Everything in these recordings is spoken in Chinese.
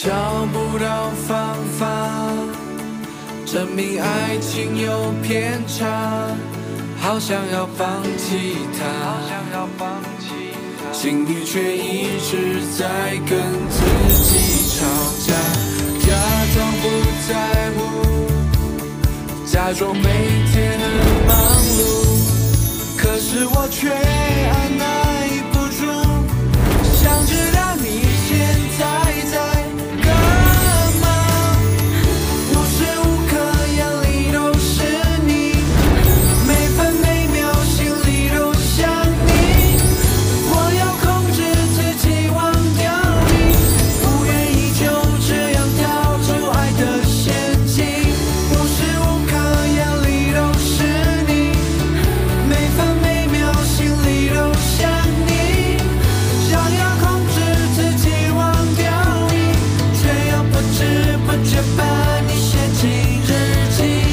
找不到方法证明爱情有偏差，好想要放弃它，心里却一直在跟自己吵架，假装不在乎，假装每天很忙碌，可是我却按耐不住，想知道你现在在干嘛，无时无刻眼里都是你，每分每秒心里都想你，我要控制自己忘掉你，不愿意就这样掉入爱的陷阱，无时无刻眼里都是你，每分每秒心里都想你，想要控制自己忘掉你，却又不知不觉把你写进日记。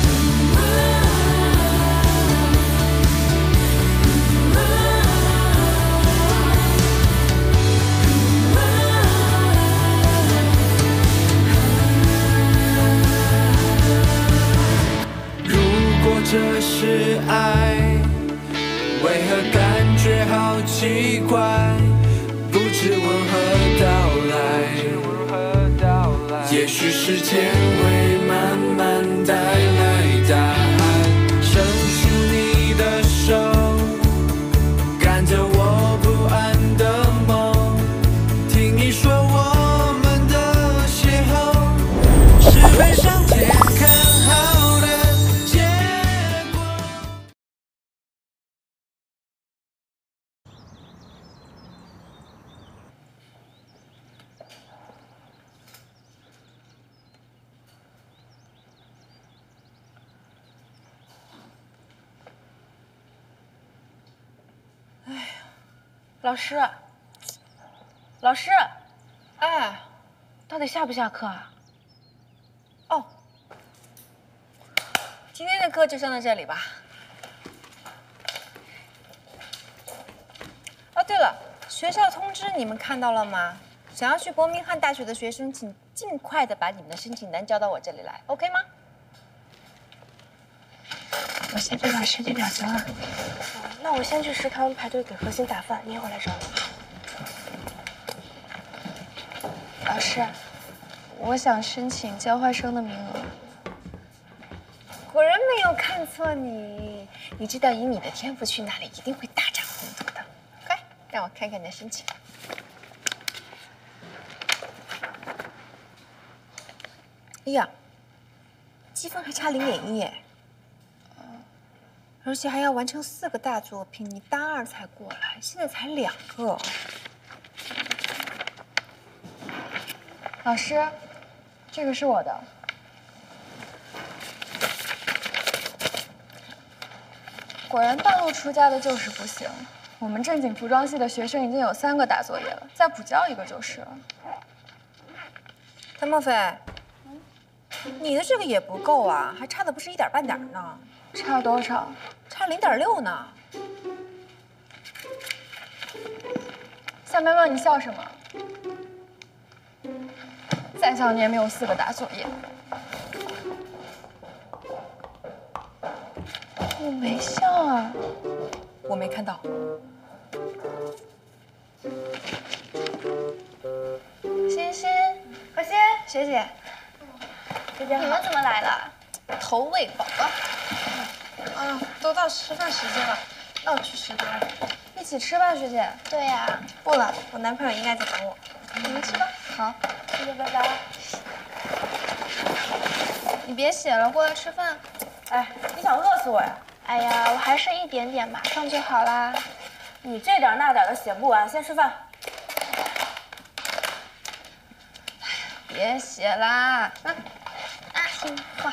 如果这是爱，为何感觉好奇怪？不知温和到来，也许时间会慢慢带来答案。伸出你的手，赶着我不安的梦，听你说我们的邂逅是被上天看好的结果。 老师，老师，哎，到底下不下课啊？哦，今天的课就上到这里吧。哦，对了，学校通知你们看到了吗？想要去伯明翰大学的学生，请尽快的把你们的申请单交到我这里来 ，OK 吗？ 我先去把申请表交了。那我先去食堂排队给何欣打饭，你一会儿来找我。老师，我想申请交换生的名额。 果然没有看错你，你知道以你的天赋去哪里一定会大展宏图的。快，让我看看你的申请。哎呀，积分还差0.1耶！而且还要完成4个大作品，你大2才过来，现在才2个。 老师，这个是我的。果然半路出家的就是不行。我们正经服装系的学生已经有3个大作业了，再补交1个就是了。 谭墨菲，你的这个也不够啊，还差的不是一点半点呢。 差多少？ 差0.6呢。 夏妹妹，你笑什么？再笑你也没有4个大作业。我没笑啊， 我没看到。 欣欣，何欣，学姐， 你们怎么来了？ 投喂宝宝。 啊，都到吃饭时间了，那我去食堂一起吃吧，学姐。 对呀， 不了，我男朋友应该在等我。 你们吃吧。好， 谢谢，拜拜。 你别写了，过来吃饭。 哎，你想饿死我呀？ 哎呀，我还是一点点，马上就好啦。 你这点那点的写不完，先吃饭。 别写啦，听话。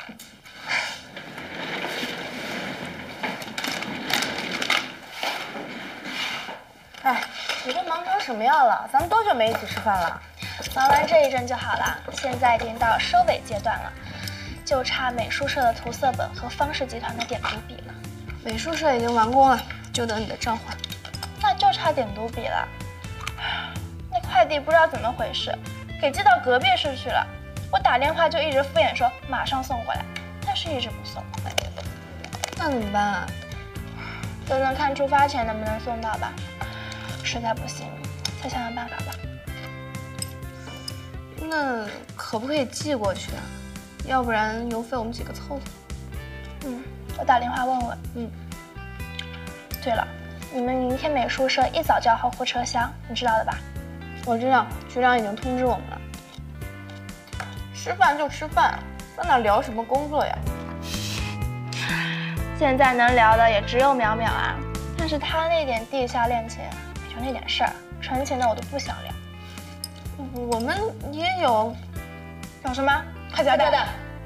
哎，你这忙成什么样了？咱们多久没一起吃饭了？ 忙完这一阵就好啦。现在已经到收尾阶段了，就差美术社的涂色本和方氏集团的点读笔了。 美术社已经完工了，就等你的召唤。 那就差点读笔了。那快递不知道怎么回事， 给寄到隔壁市去了。我打电话就一直敷衍说马上送过来，但是一直不送。 那怎么办啊？ 等等看出发前能不能送到吧。实在不行，再想想办法吧。 那可不可以寄过去啊？要不然邮费我们几个凑凑。 我打电话问问。对了，你们明天美术社一早就要号货车厢，你知道的吧？ 我知道，局长已经通知我们了。吃饭就吃饭，在哪聊什么工作呀？ 现在能聊的也只有淼淼啊，但是他那点地下恋情，也就那点事儿，纯情的我都不想聊。 我们也有。 有什么？快交代！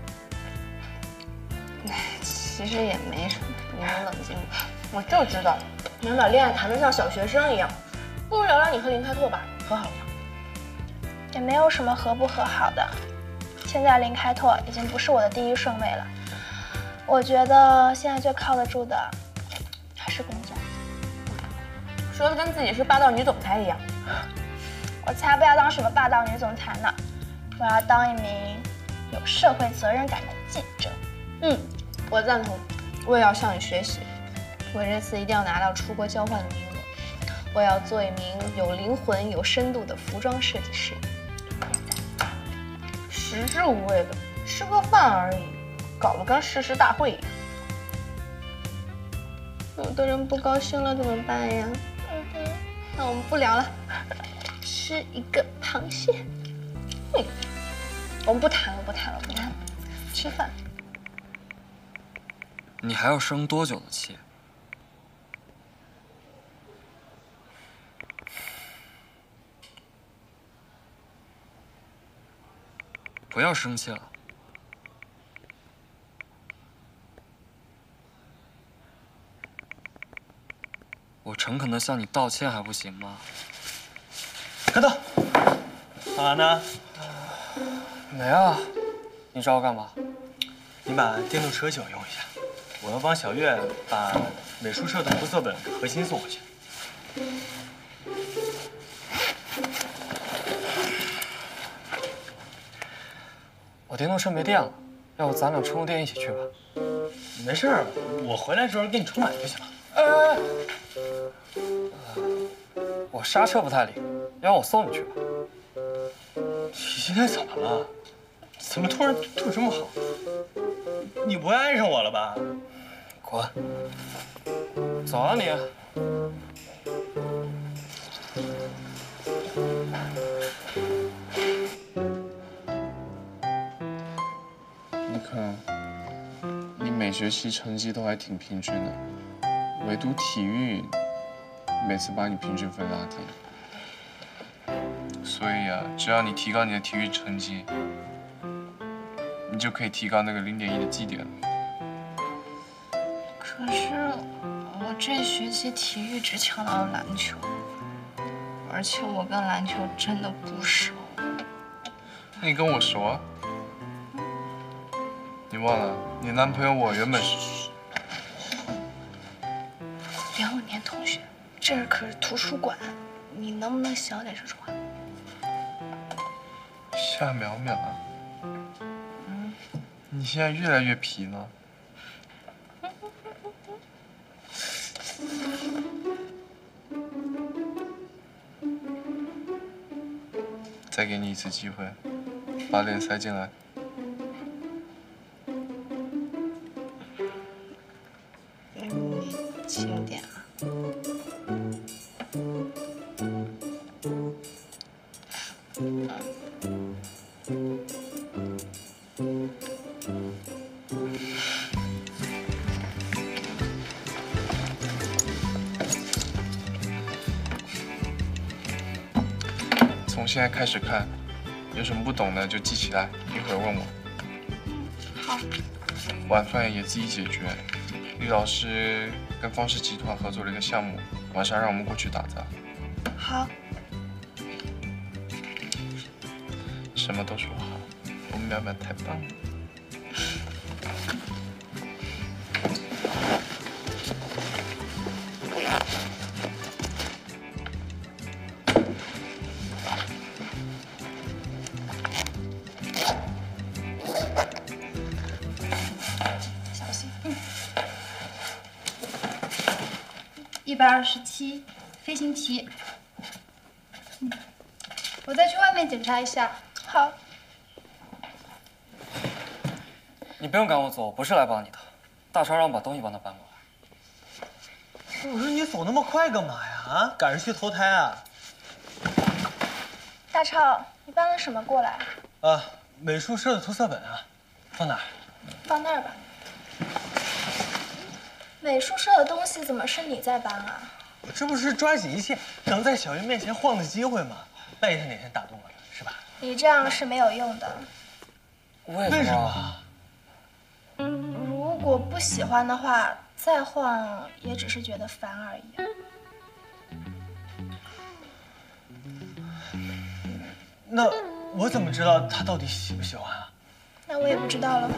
其实也没什么，你能冷静吗？ 我就知道，淼淼恋爱谈得像小学生一样，不如聊聊你和林开拓吧，和好了。 也没有什么和不和好的。现在林开拓已经不是我的第一顺位了，我觉得现在最靠得住的还是工作。 说的跟自己是霸道女总裁一样。 我才不要当什么霸道女总裁呢，我要当一名有社会责任感的记者。 我赞同，我也要向你学习。我这次一定要拿到出国交换的名额。我要做一名有灵魂、有深度的服装设计师。 食之无味的，吃个饭而已，搞得跟誓师大会一样。 有的人不高兴了怎么办呀？那我们不聊了，吃一个螃蟹。我们不谈了，吃饭。 你还要生多久的气？不要生气了。我诚恳地向你道歉还不行吗？ 开动，干嘛呢？ 没啊，你找我干嘛？ 你把电动车借我用一下，我要帮小月把美术社的涂色本核心送回去。 我电动车没电了，要不咱俩充个电一起去吧？ 没事儿，我回来的时候给你充满就行了。 我刹车不太灵，要不我送你去吧？ 你今天怎么了？怎么突然对我这么好？你不会爱上我了吧？ 滚！走啊你！ 你看，你每学期成绩都还挺平均的，唯独体育每次把你平均分拉低。所以啊，只要你提高你的体育成绩，你就可以提高那个0.1的基点了。 可是我这学期体育只抢到了篮球，而且我跟篮球真的不熟。 那你跟我熟啊？你忘了，你男朋友我原本是梁永年同学，这儿可是图书馆，你能不能小点声说话？ 夏淼淼啊，你现在越来越皮了。再给你一次机会，把脸塞进来。 轻点啊。 从现在开始看，有什么不懂的就记起来，一会儿问我。 好。 晚饭也自己解决。厉老师跟方氏集团合作了一个项目，晚上让我们过去打杂。 好。 什么都说好，我们淼淼太棒了。 127，飞行棋。我再去外面检查一下。 好。 你不用赶我走，我不是来帮你的。大超让我把东西帮他搬过来。 我说你走那么快干嘛呀？啊，赶着去投胎啊？ 大超，你搬了什么过来？ 美术社的涂色本啊，放哪儿？ 放那儿吧。美术社的东西怎么是你在搬啊？ 我这不是抓紧一切能在小鱼面前晃的机会吗？万一他哪天打动了，是吧？ 你这样是没有用的。 为什么？ 如果不喜欢的话，再晃也只是觉得烦而已。 那我怎么知道他到底喜不喜欢啊？ 那我也不知道了。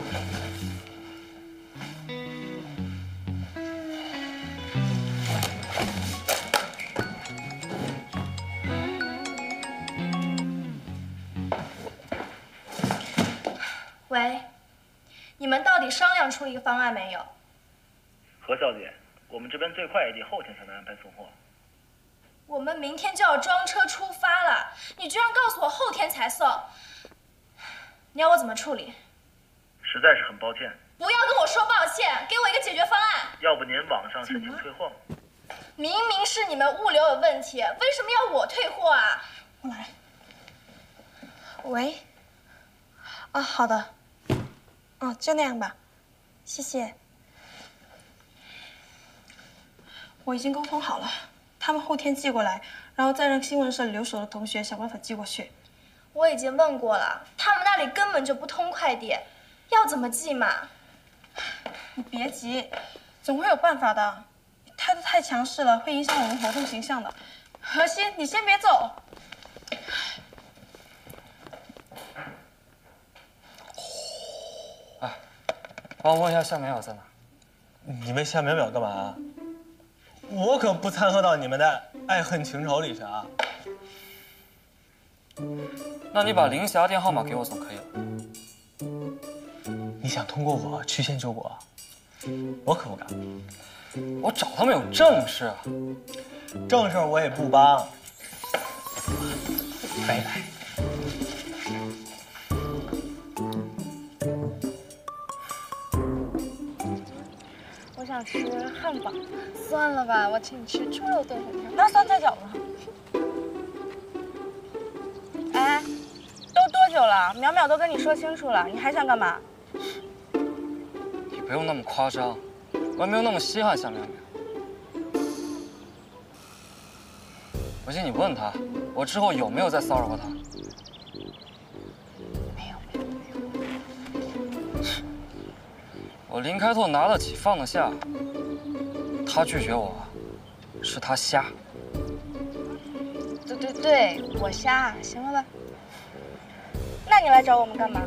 喂，你们到底商量出一个方案没有？ 何小姐，我们这边最快也得后天才能安排送货。 我们明天就要装车出发了，你居然告诉我后天才送，你要我怎么处理？ 实在是很抱歉。 不要跟我说抱歉，给我一个解决方案。 要不您网上申请退货？ 明明是你们物流有问题，为什么要我退货啊？我来。喂。啊，好的。哦，就那样吧，谢谢。我已经沟通好了，他们后天寄过来，然后再让新闻社留守的同学想办法寄过去。我已经问过了，他们那里根本就不通快递，要怎么寄嘛？你别急，总会有办法的。你态度太强势了，会影响我们活动形象的。何欣，你先别走。 帮我问一下夏淼淼在哪？ 你问夏淼淼干嘛？我可不掺和到你们的爱恨情仇里去啊！ 那你把林霞电号码给我总可以了。 你想通过我曲线救国？我可不敢。 我找他们有正事啊。 正事我也不帮。拜拜。 我想吃汉堡，算了吧，我请你吃猪肉炖粉条，那酸菜饺子。哎，都多久了？淼淼都跟你说清楚了，你还想干嘛？ 你不用那么夸张，我也没有那么稀罕夏淼淼。不信你问他，我之后有没有再骚扰过他？ 没有。 我林开拓拿得起放得下，他拒绝我，是他瞎。 对，我瞎，行了吧？那你来找我们干嘛？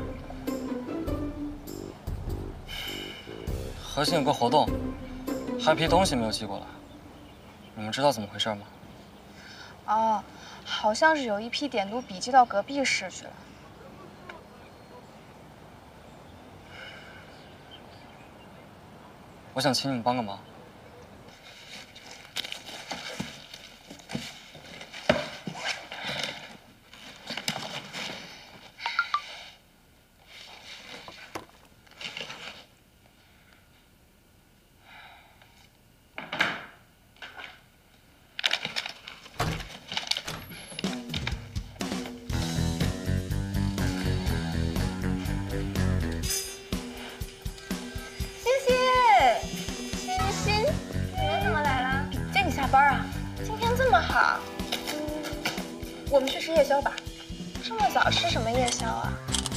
核心有个活动，还有批东西没有寄过来，你们知道怎么回事吗？ 哦，好像是有一批点读笔记到隔壁市去了。 我想请你们帮个忙。 我们去吃夜宵吧。这么早吃什么夜宵啊？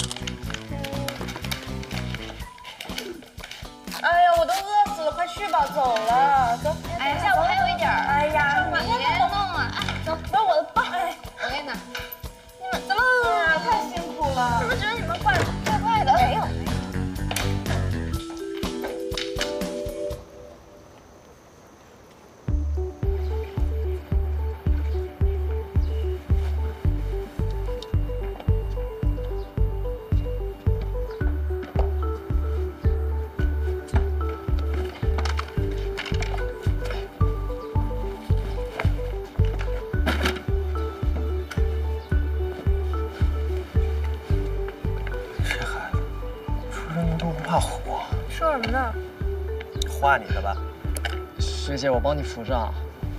哎呀，我都饿死了，快去吧，走了，走。 哎，下午还有一点儿。 哎呀， 别弄啊！哎，走，不是我的包。哎，我给你拿。你们怎么？ 太辛苦了。 怎么觉得你们怪怪的？没有。 画你的吧？ 学姐，我帮你扶着。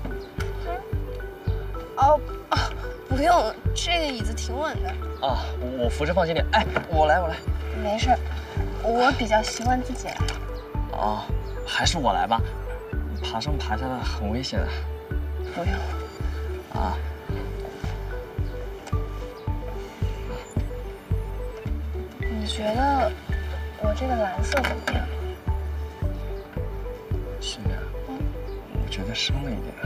不用，这个椅子挺稳的。 啊，我扶着放心点。哎，我来。 没事，我比较习惯自己来。 啊，还是我来吧，爬上爬下的很危险的。 不用。 啊。 你觉得我这个蓝色怎么样？ 是呀，我觉得深了一点。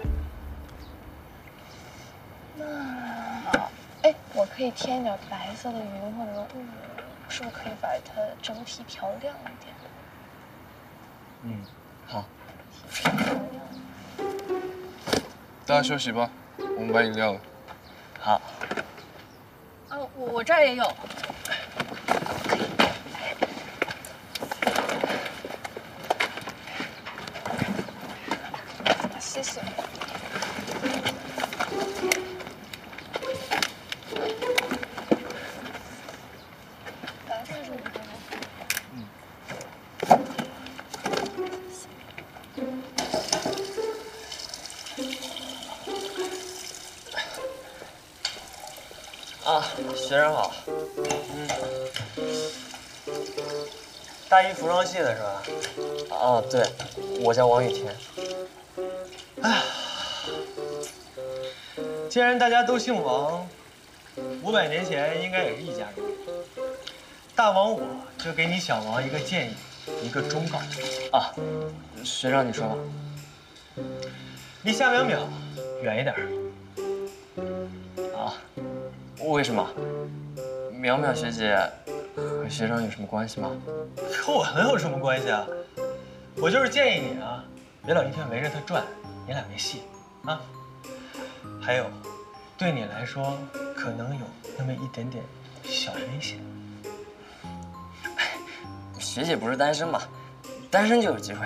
我可以添一点白色的云或者雾，是不是可以把它整体调亮一点？ 嗯，好。 大家休息吧，我们买饮料了。 好。 我这儿也有。谢谢。 啊，学生好。 大一服装系的是吧？ 啊，对，我叫王雨天。 哎，既然大家都姓王，500年前应该也是一家人。大王我就给你小王一个建议，一个忠告。 啊，学长你说吧。 离夏淼淼远一点。 啊，为什么？淼淼学姐和学长有什么关系吗？ 和我能有什么关系啊？我就是建议你啊，别老一天围着他转，你俩没戏啊。还有，对你来说可能有那么一点点小危险。 学姐不是单身吗？单身就有机会。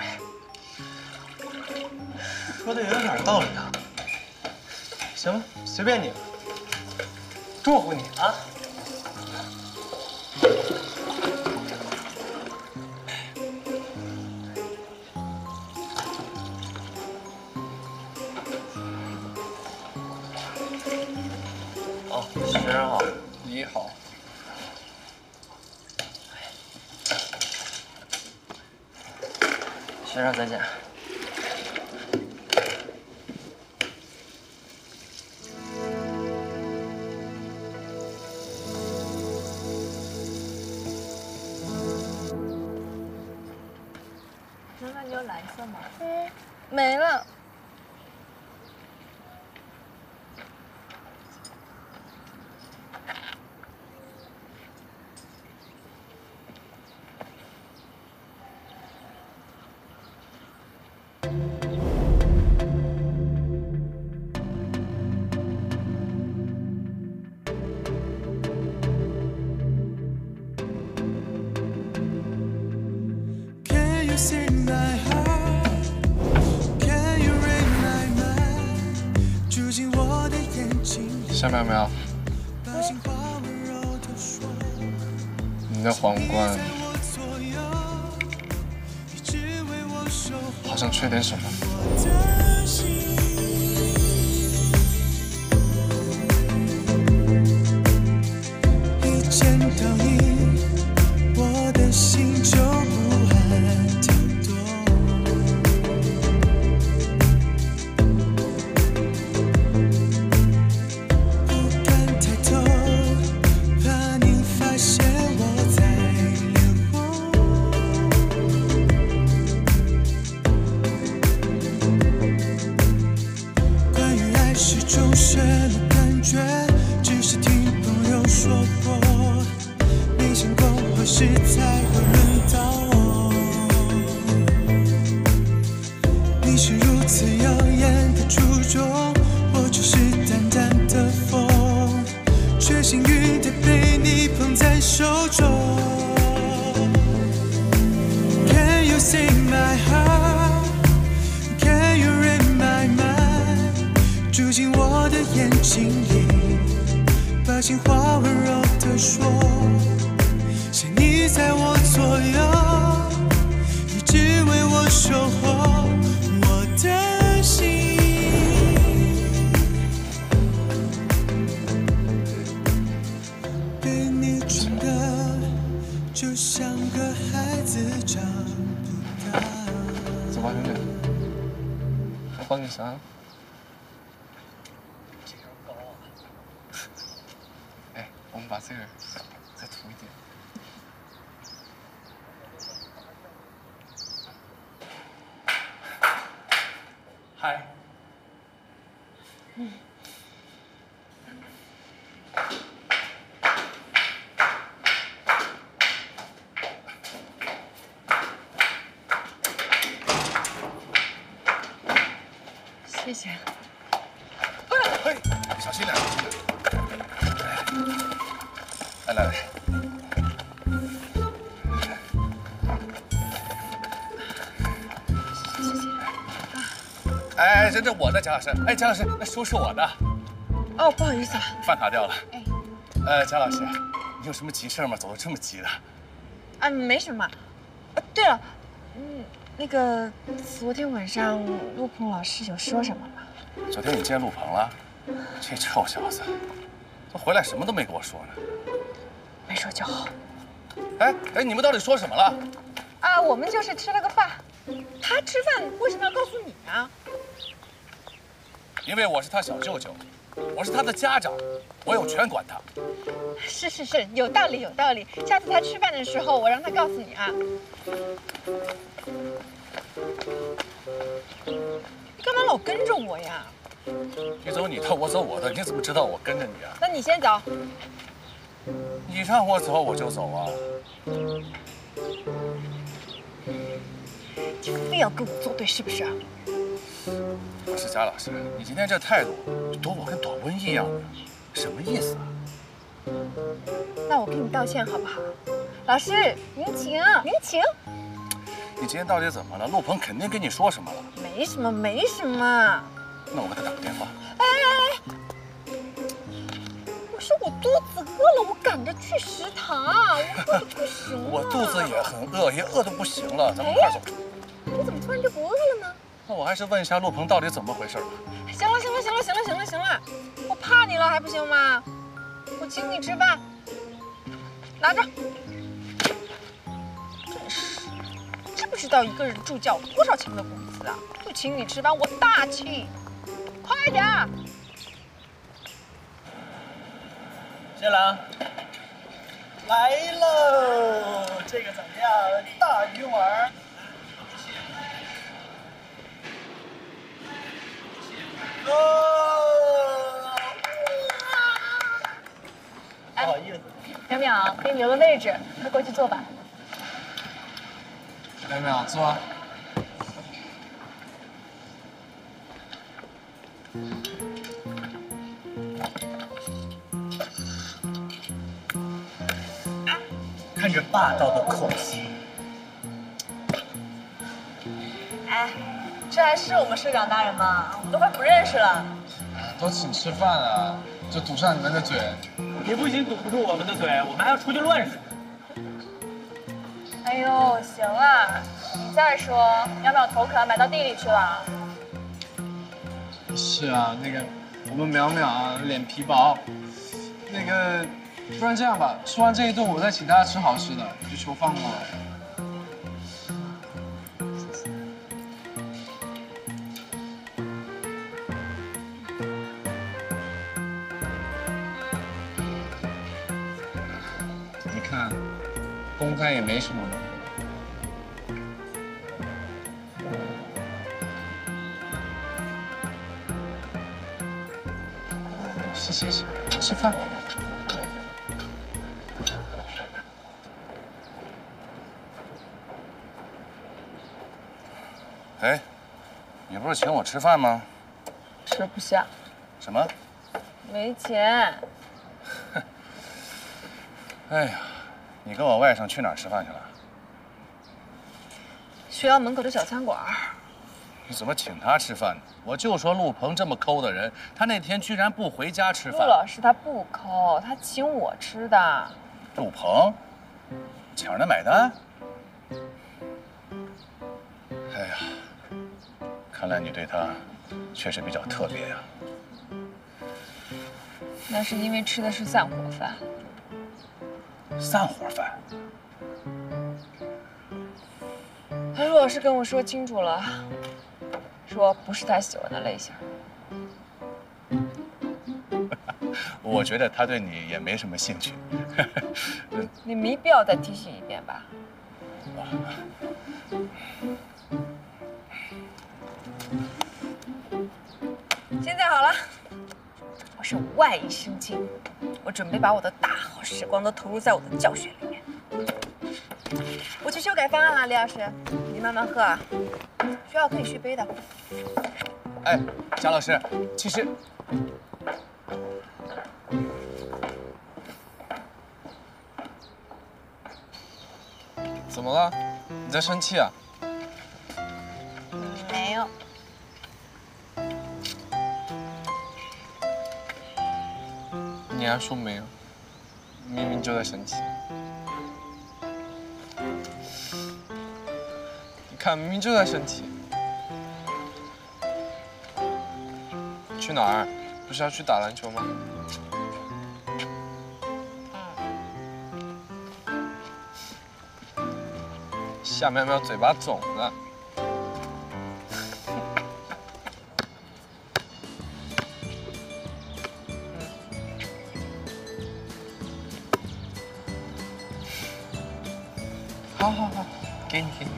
说的有点道理啊。行吧，随便你了，祝福你啊。 哦，学生好。 你好。 学长再见。 那你有蓝色吗？没了。 夏淼淼，你的皇冠好像缺点什么。 一见到你，我的心就不安跳动。不敢抬头，怕你发现我在脸红。关于爱是种什么感觉，只是听朋友说过。没想过何时才会轮到我。你是如此耀眼的初衷，我只是淡淡的风，却幸运地被你捧在手中。Can you see my heart? Can you read my mind? 住进我的眼睛里，把情话温柔地说。是你在我左右，一直为我守我帮你扇。 这招高啊！ 哎，我们把这个再涂一点。 嗨。 谢谢。 嘿，小心点，小心点。来来来。 谢谢。 哎，这我的，蒋老师。哎，蒋老师，那书是我的。 哦，不好意思啊。 饭卡掉了。 哎。 蒋老师，你有什么急事吗？走得这么急的？ 啊，没什么。对了，那个昨天晚上陆鹏老师有说什么吗？ 昨天你见陆鹏了？这臭小子，他回来什么都没跟我说呢。 没说就好。 哎，你们到底说什么了？ 啊，我们就是吃了个饭。他吃饭为什么要告诉你呢？ 因为我是他小舅舅，我是他的家长，我有权管他。 是，有道理有道理。下次他吃饭的时候，我让他告诉你啊。你干嘛老跟着我呀？ 你走你的，我走我的，你怎么知道我跟着你啊？ 那你先走。 你让我走我就走啊！ 你非要跟我作对是不是啊？ 不是贾老师，你今天这态度，躲我跟躲瘟疫一样的，什么意思啊？ 那我给你道歉好不好？老师，您请，您请。 你今天到底怎么了？陆鹏肯定跟你说什么了？ 没什么，没什么。 那我给他打个电话。 哎，我说我肚子饿了，我赶着去食堂，我饿得不行了。 我肚子也很饿，也饿得不行了，咱们快走。 你怎么突然就不饿了呢？ 那我还是问一下陆鹏到底怎么回事吧。 行了，我怕你了还不行吗？我请你吃饭，拿着。真是，知不知道一个人助教多少钱的工资啊？不请你吃饭，我大气。快点！ 谢郎，来喽！这个怎么样？大鱼丸。哦！不好意思。 淼淼，给你留个位置，快过去坐吧。 淼淼，坐啊。 看着霸道的口气。 哎，这还是我们社长大人吗？我们都快不认识了。 都请吃饭了，就堵上你们的嘴。 你不仅堵不住我们的嘴，我们还要出去乱说。 哎呦，行了，你再说，淼淼头可要埋到地里去了。 是啊，那个我们淼淼啊，脸皮薄。那个，不然这样吧，吃完这一顿，我再请大家吃好吃的，就求放过了。你看，公开也没什么嘛。谢谢，吃饭。 哎，你不是请我吃饭吗？ 吃不下。 什么？ 没钱。 哎呀，你跟我外甥去哪儿吃饭去了？ 学校门口的小餐馆。 你怎么请他吃饭呢？我就说陆鹏这么抠的人，他那天居然不回家吃饭。 陆老师他不抠，他请我吃的。 陆鹏，抢着买单？哎呀，看来你对他确实比较特别呀。 那是因为吃的是散伙饭。 散伙饭？ 陆老师跟我说清楚了， 说不是他喜欢的类型。 我觉得他对你也没什么兴趣。 你没必要再提醒一遍吧？现在好了，我是外一生津，我准备把我的大好时光都投入在我的教学里面。我去修改方案了，李老师，你慢慢喝啊，需要可以续杯的。 哎，贾老师，其实。 怎么了？你在生气啊？ 没有。 你还说没有？明明就在生气。你看，明明就在生气。去哪儿？不是要去打篮球吗？ 夏苗苗嘴巴肿了，好好好，给你给你。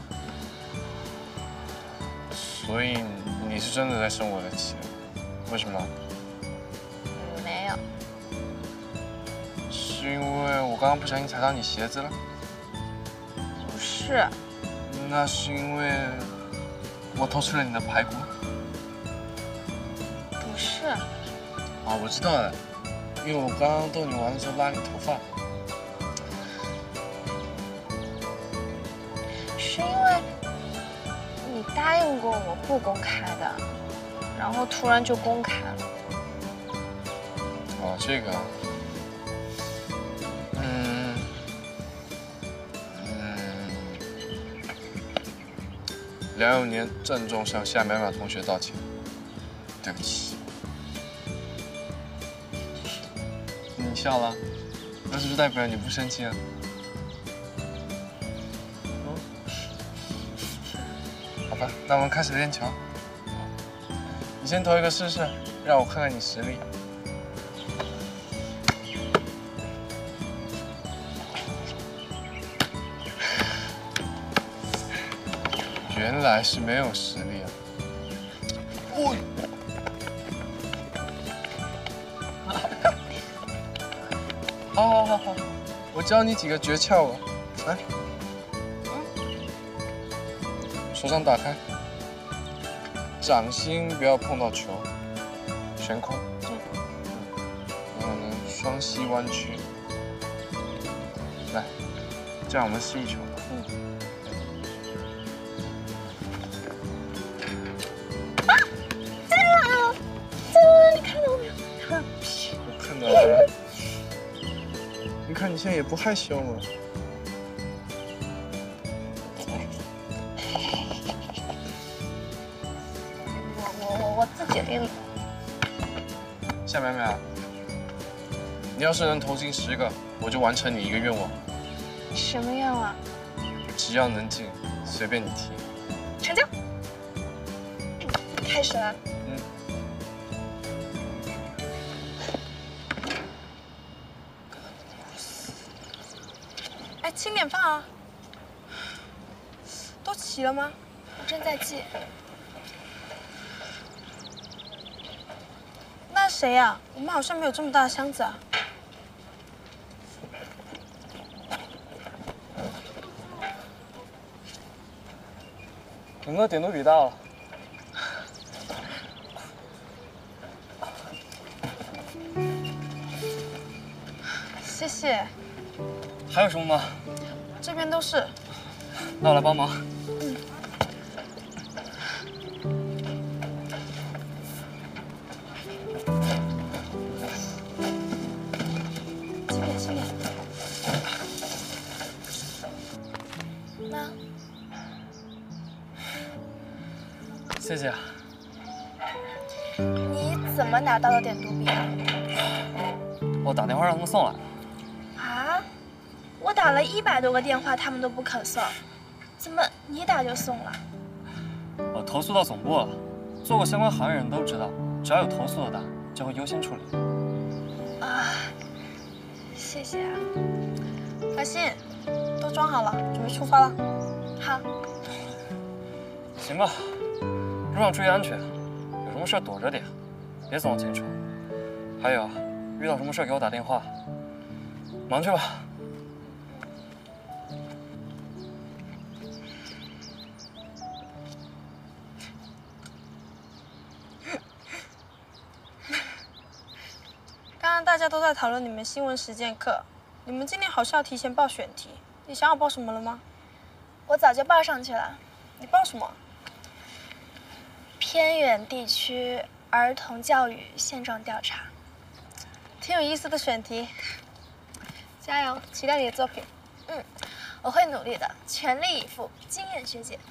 所以你是真的在生我的气？为什么？ 没有。 是因为我刚刚不小心踩到你鞋子了？ 是， 那是因为我偷吃了你的排骨。 不是。 啊，我知道了，因为我刚刚逗你玩的时候拉你头发。 是因为你答应过我不公开的，然后突然就公开了。 哦，这个啊。 梁永年郑重向夏淼淼同学道歉，对不起。你笑了，那是不是代表你不生气啊？好吧，那我们开始练球。你先投一个试试，让我看看你实力。原来是没有实力啊！哦，好，我教你几个诀窍啊！来，手掌打开，掌心不要碰到球，悬空。然后呢，双膝弯曲。来，这样我们试一球。 你看你现在也不害羞了。 我自己练的。 夏淼淼，你要是能投进10个，我就完成你一个愿望。 什么愿望？ 只要能进，随便你提。 成交。开始了。 轻点放啊！都齐了吗？ 我正在记。 那谁呀？我们好像没有这么大的箱子啊。 整个点都比到了。 谢谢。 还有什么吗？ 这边都是， 那我来帮忙。 轻点。那， 谢谢。 你怎么拿到的点读笔啊？ 我打电话让他们送来。 我打了100多个电话，他们都不肯送，怎么你打就送了？ 我投诉到总部了，做过相关行业人都知道，只要有投诉的单，就会优先处理。 啊，谢谢啊。阿信，都装好了，准备出发了。好。 行吧，路上注意安全，有什么事躲着点，别总往前冲。还有，遇到什么事给我打电话。忙去吧。 刚刚大家都在讨论你们新闻实践课，你们今年好像要提前报选题，你想好报什么了吗？ 我早就报上去了。 你报什么？ 偏远地区儿童教育现状调查， 挺有意思的选题。加油，期待你的作品。 我会努力的，全力以赴，经验学姐。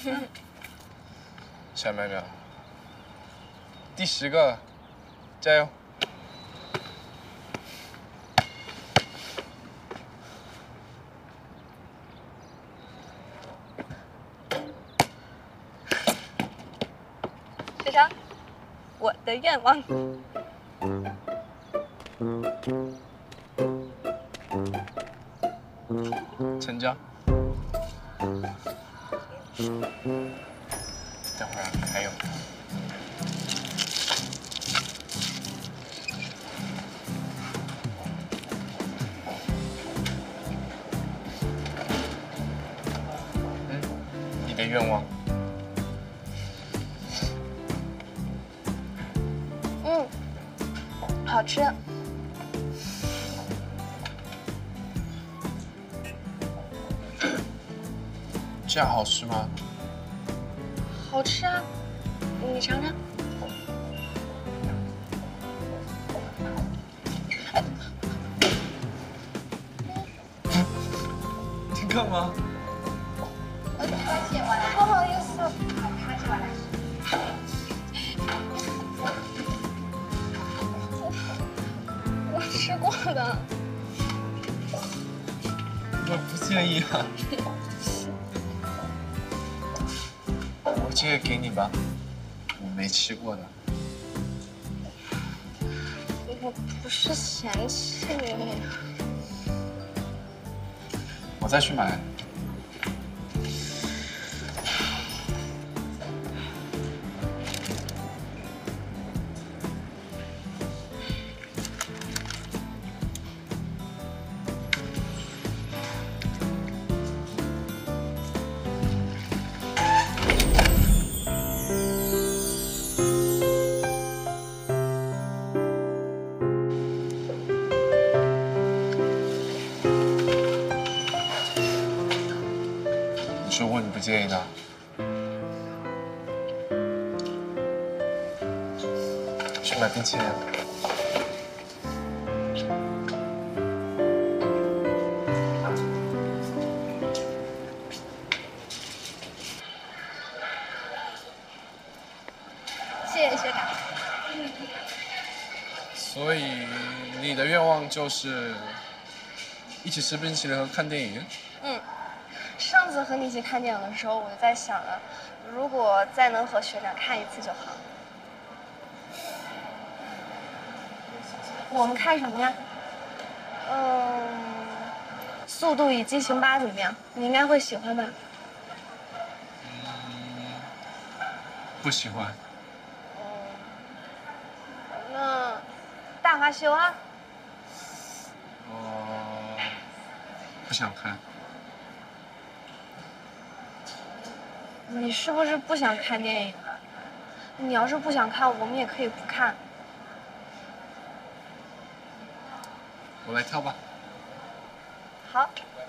下面秒，第10个，加油！ 学长，我的愿望。 成交。等会儿还有。你的愿望。 好吃。 这样好吃吗？ 好吃啊，你尝尝。 你干嘛？ 不好意思，我吃过的。 我不介意啊。 我这个给你吧，我没吃过的。 我不是嫌弃你。 我再去买。如果你不介意的，去买冰淇淋。 谢谢学长。 所以你的愿望就是一起吃冰淇淋和看电影？ 上次和你一起看电影的时候，我就在想了，如果再能和学长看一次就好。我们看什么呀？速度与激情8怎么样？你应该会喜欢吧？ 不喜欢。 那大话西游啊？ 不想看。 你是不是不想看电影啊？你要是不想看，我们也可以不看。 我来挑吧。 好。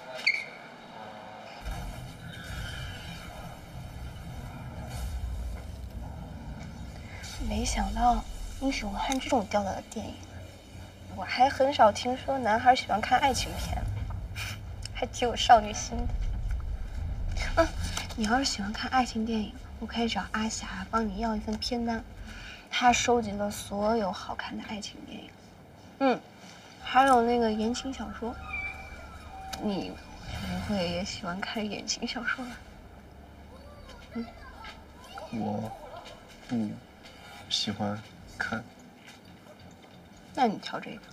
没想到你喜欢看这种调调的电影，我还很少听说男孩喜欢看爱情片，还挺有少女心的。你要是喜欢看爱情电影，我可以找阿霞帮你要一份片单，她收集了所有好看的爱情电影，还有那个言情小说。你会不会也喜欢看言情小说呢？ 我不喜欢看。 那你挑这个。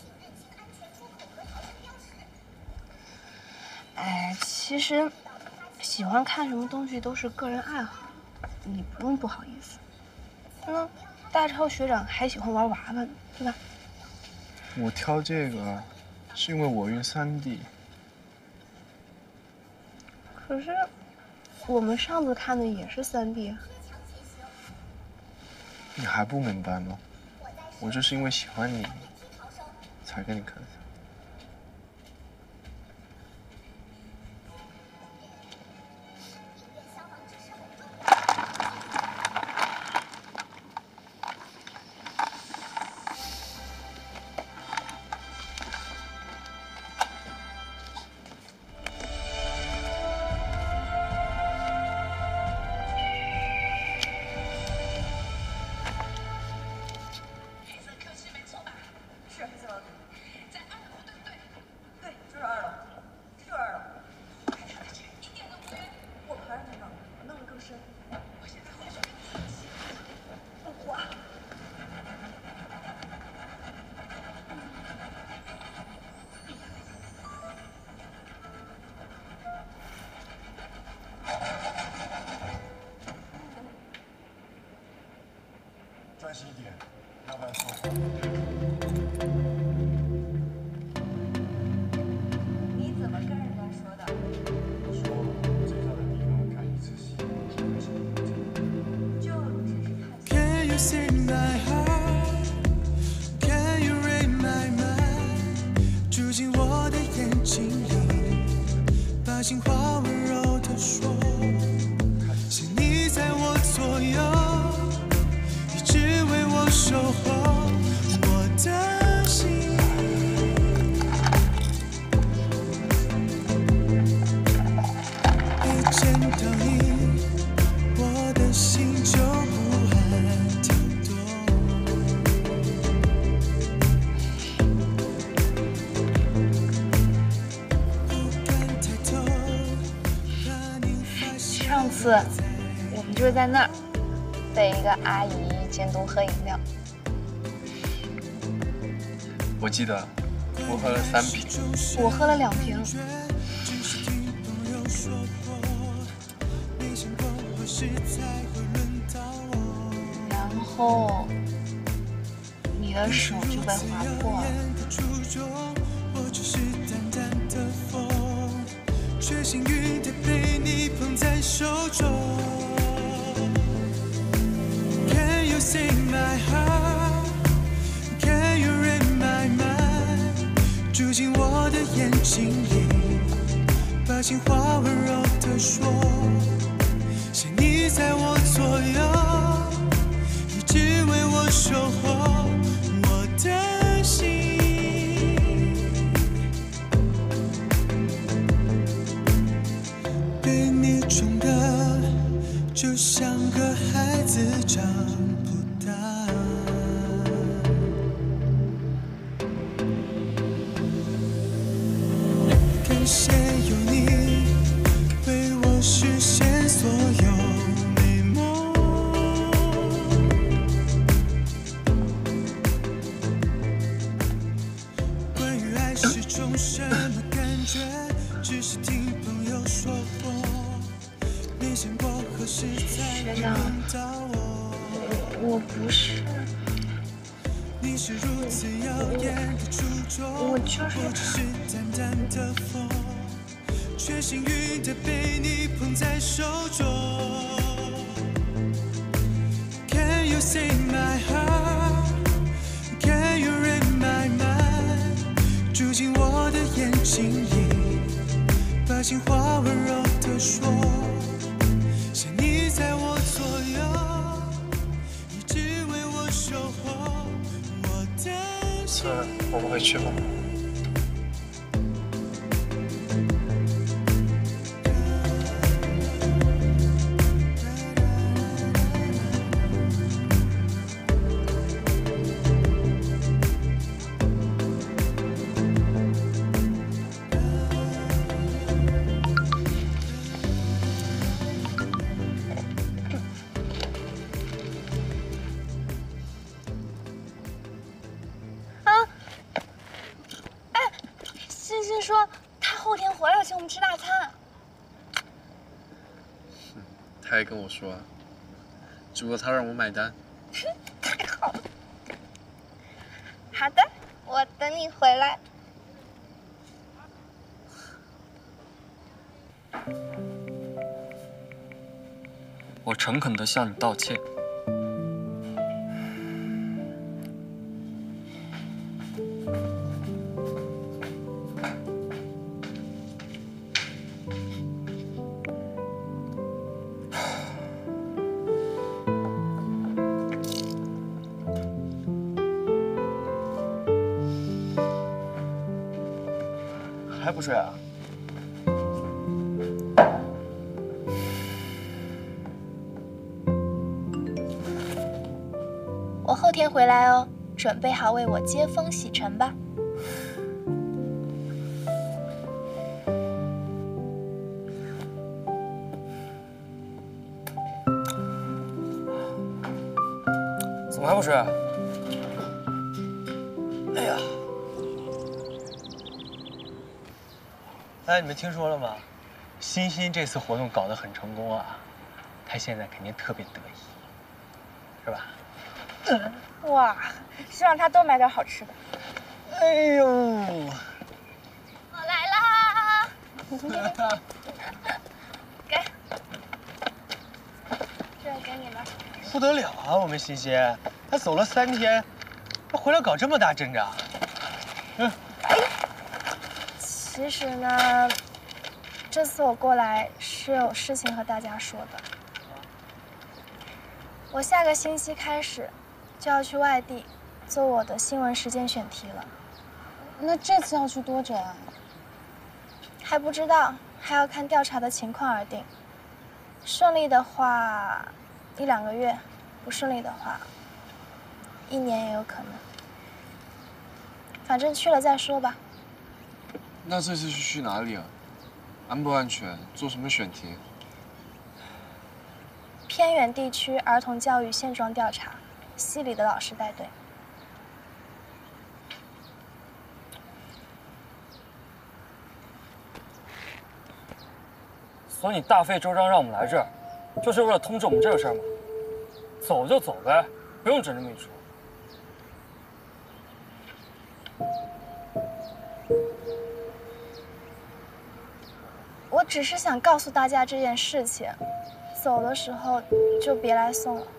哎，其实喜欢看什么东西都是个人爱好，你不用不好意思。大超学长还喜欢玩娃娃呢，对吧？ 我挑这个是因为我晕3D。 可是我们上次看的也是3D 啊。 你还不明白吗？我就是因为喜欢你，才跟你看。 专心一点，要不然说话。 你怎么跟人家说的？ 说最早的地方看一次戏， 就只是看戏。 Can you see my heart? Can you read my mind? 住进我的眼睛里，把情话温柔地说，是你在我左右。 守候我的心，一见到你，我的心就不安跳动。上次我们就是在那儿被一个阿姨监督喝饮料。 我记得我喝了3瓶， 我喝了2瓶。然后你的手就被划破了。 Can you see my heart? Can you read my mind? 住进我的眼睛里，把情话温柔地说，是你在我左右，一直为我守候我的心。被你宠得就像个孩子长不大。 感谢有你为我实现所有美梦。关于爱是种什么感觉，只是听朋友说过，没想过何时才会轮到我。 我不是。 你是如此耀眼的初衷，我只是淡淡的风，却幸运的被你捧在手中。Can you see my heart? Can you read my mind? 住进我的眼睛里，把情话温柔地说，是你在我左右，一直为我守候。 我们回去吧。 他也跟我说，只不过他让我买单。 太好了。好的，我等你回来。 我诚恳地向你道歉。 还不睡啊？ 我后天回来哦，准备好为我接风洗尘吧。 怎么还不睡？ 哎呀！哎，你们听说了吗？欣欣这次活动搞得很成功啊，她现在肯定特别得意，是吧？ 哇，希望他多买点好吃的。 哎呦！ 我来啦！给，这给你了。 不得了啊，我们欣欣，她走了3天，她回来搞这么大阵仗。 其实呢，这次我过来是有事情和大家说的。我下个星期开始就要去外地做我的新闻实践选题了。 那这次要去多久啊？ 还不知道，还要看调查的情况而定。顺利的话，1、2个月；不顺利的话，1年也有可能。反正去了再说吧。 那这次是去哪里啊？安不安全？做什么选题？ 偏远地区儿童教育现状调查，系里的老师带队。 所以你大费周章让我们来这儿，就是为了通知我们这个事儿吗？走就走呗，不用整这么一出。 我只是想告诉大家这件事情，走的时候就别来送了。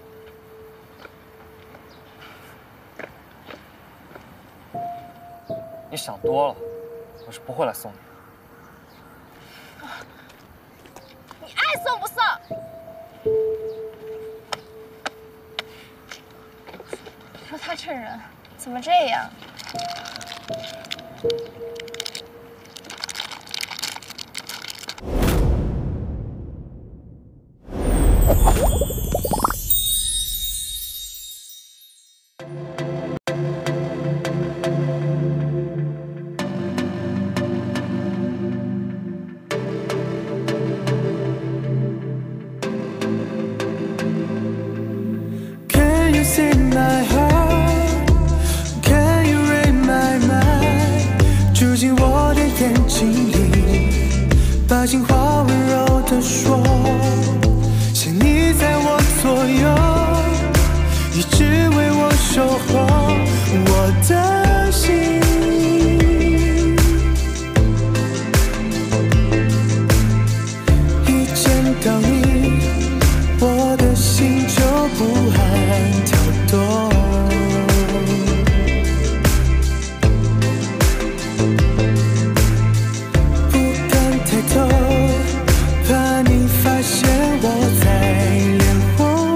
你想多了，我是不会来送你的。 你爱送不送？说他这人怎么这样？ 把情话温柔地说，想你在我左右，一直为我守候我的心。一见到你，我的心就不安跳动。怕你发现我在脸红，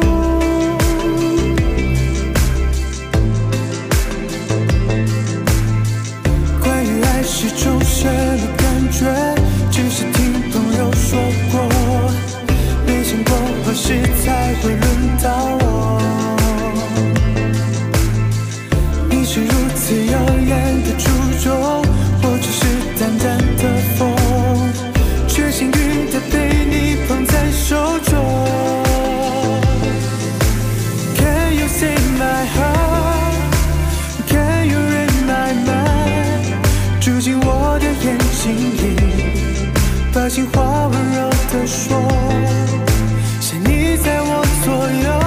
关于爱是种什么感觉，只是听朋友说过，没想过何时才会轮到我。你是如此耀眼的初衷，我只是淡淡的风，却幸运的被你捧在手中。Can you see my heart? Can you read my mind? 住进我的眼睛里，把情话温柔地说， 所有。